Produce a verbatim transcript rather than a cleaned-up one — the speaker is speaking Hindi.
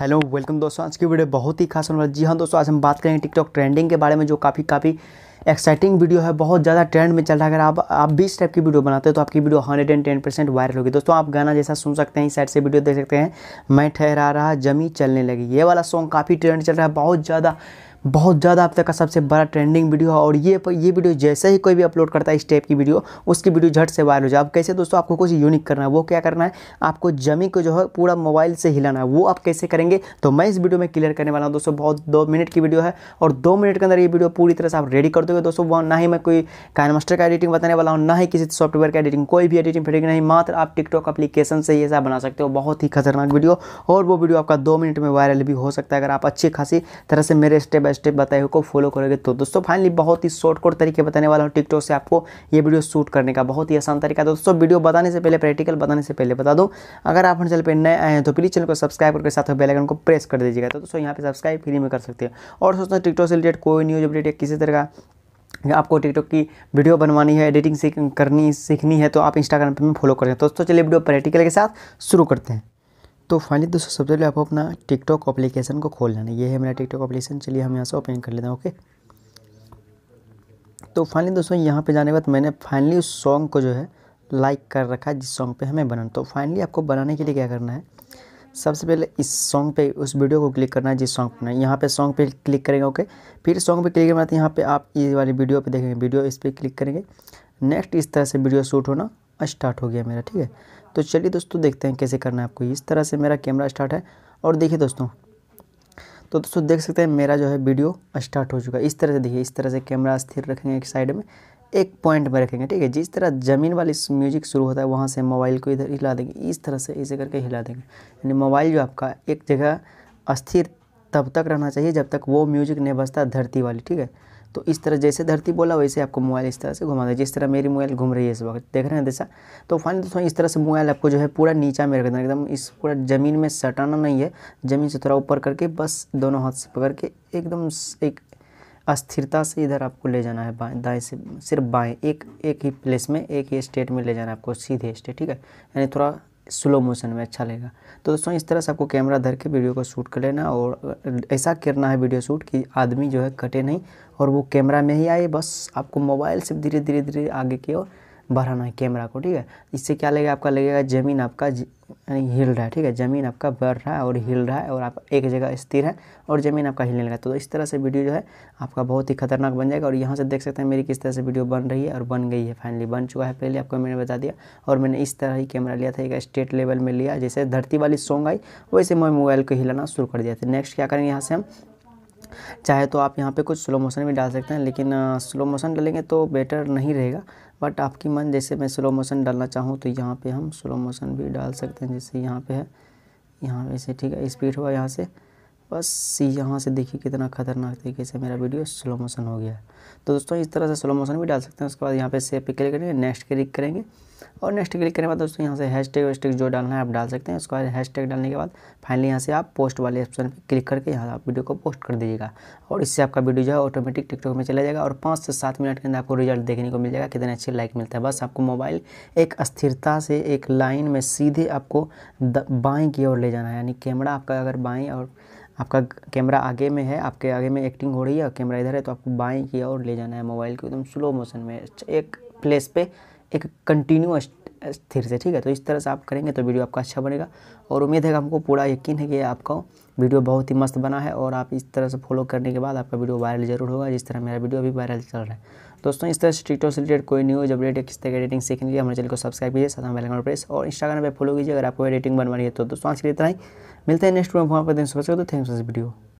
हेलो वेलकम दोस्तों, आज की वीडियो बहुत ही खास होने वाली। जी हाँ दोस्तों, आज हम बात करेंगे टिकटॉक ट्रेंडिंग के बारे में, जो काफ़ी काफ़ी एक्साइटिंग वीडियो है, बहुत ज़्यादा ट्रेंड में चल रहा है। अगर आप आप भी इस टाइप की वीडियो बनाते हो तो आपकी video hundred and ten percent viral होगी। दोस्तों आप गाना जैसा सुन सकते हैं, इस साइड से वीडियो देख सकते हैं, मैं ठहरा रहा जमी चलने लगी। ये वाला सॉन्ग काफ़ी ट्रेंड चल रहा है, बहुत ज़्यादा बहुत ज़्यादा अब तक का सबसे बड़ा ट्रेंडिंग वीडियो है। और ये ये वीडियो जैसे ही कोई भी अपलोड करता है इस टाइप की वीडियो, उसकी वीडियो झट से वायरल हो जाए। अब कैसे दोस्तों, आपको कुछ यूनिक करना है। वो क्या करना है, आपको जमी को जो है पूरा मोबाइल से हिलाना है। वो आप कैसे करेंगे तो मैं इस वीडियो में क्लियर करने वाला हूँ दोस्तों। बहुत दो मिनट की वीडियो है और दो मिनट के अंदर ये वीडियो पूरी तरह से आप रेडी कर दोगे दोस्तों। वो ना ही मैं कोई काइनमास्टर का एडिटिंग बताने वाला हूँ, ना ही किसी सॉफ्टवेयर का एडिटिंग, कोई भी एडिटिंग फेडिटिंग नहीं, मात्र आप टिकटॉक एप्लीकेशन से ये सब बना सकते हो। बहुत ही खतरनाक वीडियो, और वो वीडियो आपका दो मिनट में वायरल भी हो सकता है अगर आप अच्छी खासी तरह से मेरे स्टेप बाय स्टेप बताए हुए को फॉलो करोगे तो। दोस्तों फाइनली बहुत ही शॉर्टकट तरीके बताने वाला हूँ टिकटॉक से आपको ये वीडियो शूट करने का, बहुत ही आसान तरीका। दोस्तों वीडियो बताने से पहले, प्रैक्टिकल बताने से पहले बता दूं, अगर आप हमारे चैनल पर नए आए हैं तो प्लीज़ चैनल को सब्सक्राइब करके साथ में बेल आइकन को प्रेस कर दीजिएगा। तो दोस्तों यहाँ पे सब्सक्राइब फ्री में कर सकते हैं। और दोस्तों टिकटॉक से रिलेटेड कोई न्यूज अपडेट या किसी तरह का आपको टिकटॉक की वीडियो बनवानी है, एडिटिंग सीख करनी सीखनी है तो आप इंस्टाग्राम पे में फॉलो करें। दोस्तों चलिए वीडियो प्रैक्टिकल के साथ शुरू करते हैं। तो फाइनली दोस्तों सबसे पहले आपको अपना टिकटॉक एप्लीकेशन को खोल लेना है। ये है मेरा टिकटॉक एप्लीकेशन। चलिए हम यहाँ से ओपन कर लेते हैं। ओके, तो फाइनली दोस्तों यहाँ पे जाने के बाद मैंने फाइनली उस सॉन्ग को जो है लाइक कर रखा है जिस सॉन्ग पे हमें बनाना। तो फाइनली आपको बनाने के लिए क्या करना है, सबसे पहले इस सॉन्ग पे, उस वीडियो को क्लिक करना है जिस सॉन्ग पे, यहाँ पे सॉन्ग पे क्लिक करेंगे। ओके, फिर सॉन्ग पे क्लिक करना है, यहाँ पे आप ये वाली वीडियो पे देखेंगे, वीडियो इस पर क्लिक करेंगे। नेक्स्ट इस तरह से वीडियो शूट होना स्टार्ट हो गया मेरा। ठीक है, तो चलिए दोस्तों देखते हैं कैसे करना है आपको। इस तरह से मेरा कैमरा स्टार्ट है और देखिए दोस्तों, तो दोस्तों देख सकते हैं मेरा जो है वीडियो स्टार्ट हो चुका है। इस तरह से देखिए, इस तरह से कैमरा स्थिर रखेंगे एक साइड में, एक पॉइंट में रखेंगे। ठीक है, जिस तरह ज़मीन वाली म्यूजिक शुरू होता है वहाँ से मोबाइल को इधर हिला देंगे, इस तरह से इसे करके हिला देंगे। यानी मोबाइल जो आपका एक जगह अस्थिर तब तक रहना चाहिए जब तक वो म्यूजिक नहीं बजता धरती वाली। ठीक है, तो इस तरह जैसे धरती बोला वैसे आपको मोबाइल इस तरह से घुमा दें, जिस तरह मेरी मोबाइल घूम रही है इस वक्त, देख रहे हैं जैसा। तो फाइनली दोस्तों इस तरह से मोबाइल आपको जो है पूरा नीचा में रख देना, एकदम इस पूरा ज़मीन में सटाना नहीं है, ज़मीन से थोड़ा ऊपर करके बस दोनों हाथ से पकड़ के एकदम एक अस्थिरता से इधर आपको ले जाना है, बाएं दाएं से सिर्फ बाएं, एक एक ही प्लेस में, एक ही स्टेट में ले जाना है आपको, सीधे स्टेट। ठीक है, यानी थोड़ा स्लो मोशन में अच्छा लगेगा। तो दोस्तों इस तरह से आपको कैमरा धर के वीडियो को शूट कर लेना, और ऐसा करना है वीडियो शूट कि आदमी जो है कटे नहीं और वो कैमरा में ही आए। बस आपको मोबाइल से धीरे धीरे धीरे आगे की ओर बढ़ाना है कैमरा को। ठीक है, इससे क्या लगेगा, आपका लगेगा ज़मीन आपका हिल रहा है। ठीक है, ज़मीन आपका बढ़ रहा है और हिल रहा है, और आप एक जगह स्थिर है और ज़मीन आपका हिलने लगा। तो इस तरह से वीडियो जो है आपका बहुत ही खतरनाक बन जाएगा। और यहाँ से देख सकते हैं मेरी किस तरह से वीडियो बन रही है, और बन गई है, फाइनली बन चुका है। पहले आपको मैंने बता दिया, और मैंने इस तरह ही कैमरा लिया था, एक स्टेट लेवल में लिया, जैसे धरती वाली सॉन्ग आई वैसे मैं मोबाइल को हिलाना शुरू कर दिया था। नेक्स्ट क्या करेंगे, यहाँ से हम चाहे तो आप यहाँ पे कुछ स्लो मोशन भी डाल सकते हैं, लेकिन स्लो मोशन डालेंगे तो बेटर नहीं रहेगा, बट आपकी मन, जैसे मैं स्लो मोशन डालना चाहूँ तो यहाँ पे हम स्लो मोशन भी डाल सकते हैं। जैसे यहाँ पे है, यहाँ पे से, ठीक है, स्पीड हुआ यहाँ से, बस यहाँ से देखिए कितना खतरनाक तरीके से मेरा वीडियो स्लो मोशन हो गया है। तो दोस्तों इस तरह से स्लो मोशन भी डाल सकते हैं। उसके बाद यहाँ पे सेव पे क्लिक करेंगे, नेक्स्ट क्लिक करेंगे, और नेक्स्ट क्लिक करने के बाद दोस्तों यहाँ से हैशटैग वैशटैग जो डालना है आप डाल सकते हैं। उसके बाद हैशटैग डालने के बाद फाइनली यहाँ से आप पोस्ट वाले ऑप्शन पे क्लिक करके यहाँ आप वीडियो को पोस्ट कर दीजिएगा, और इससे आपका वीडियो जो है ऑटोमेटिक टिकटॉक में चला जाएगा, और पाँच से सात मिनट के अंदर आपको रिजल्ट देखने को मिल जाएगा, कितने अच्छे लाइक मिलता है। बस आपको मोबाइल एक स्थिरता से एक लाइन में सीधे आपको बाएँ की ओर ले जाना है। यानी कैमरा आपका अगर बाएँ, और आपका कैमरा आगे में है, आपके आगे में एक्टिंग हो रही है और कैमरा इधर है, तो आपको बाएं की ओर ले जाना है मोबाइल को एकदम स्लो मोशन में, एक प्लेस पे एक कंटिन्यू स्थिर से। ठीक है, तो इस तरह से आप करेंगे तो वीडियो आपका अच्छा बनेगा, और उम्मीद है कि हमको पूरा यकीन है कि आपका वीडियो बहुत ही मस्त बना है, और आप इस तरह से फॉलो करने के बाद आपका वीडियो वायरल जरूर होगा, जिस तरह मेरा वीडियो अभी वायरल चल रहा है। दोस्तों इस तरह से टिकटॉक से रिलेटेड कोई न्यूज़ अपडेट या किस तरह की एडिटिंग सीखने के लिए हमारे चैनल को सब्सक्राइब कीजिए, साथ में बेल आइकन प्रेस, और इंस्टाग्राम पे फॉलो कीजिए अगर आपको एडिटिंग बनवानी है। तो दोस्तों आज के लिए इतना ही, मिलते हैं नेक्स्ट वीडियो में। वहाँ पर दिन सुबह से। तो थैंक्स फॉर दिस वीडियो।